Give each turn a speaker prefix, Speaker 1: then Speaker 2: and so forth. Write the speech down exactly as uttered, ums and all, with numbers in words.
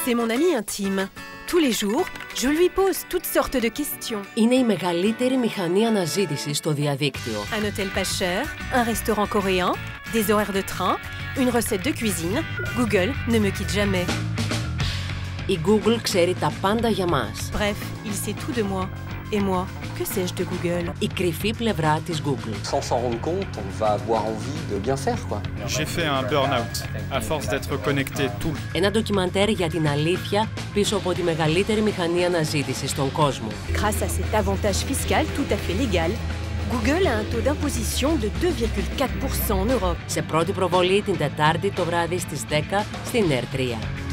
Speaker 1: C'est mon ami intime. Tous les jours, je lui pose toutes sortes de questions.
Speaker 2: Είναι η μεγαλύτερη μηχανή αναζήτησης στο διαδίκτυο.
Speaker 1: Un hôtel pas cher, un restaurant coréen, des horaires de train, une recette de cuisine. Google ne me quitte jamais.
Speaker 2: Η Google ξέρει τα πάντα για μας.
Speaker 1: Bref, il sait tout de moi. Et moi, que sais-je de Google?
Speaker 2: Η κρυφή πλευρά της Google.
Speaker 3: Sans s'en rendre compte, on va avoir envie de bien faire, quoi.
Speaker 4: J'ai fait un burn-out, à force d'être connecté tout.
Speaker 2: Ένα ντοκιμαντέρ για την αλήθεια πίσω από τη μεγαλύτερη μηχανή αναζήτησης στον κόσμο.
Speaker 1: Grâce à cet avantage fiscal tout à fait légal, Google a un taux d'imposition de deux virgule quatre pour cent en Europe.
Speaker 2: Σε πρώτη προβολή την Τετάρτη το βράδυ στις δέκα στην Ερ τρία.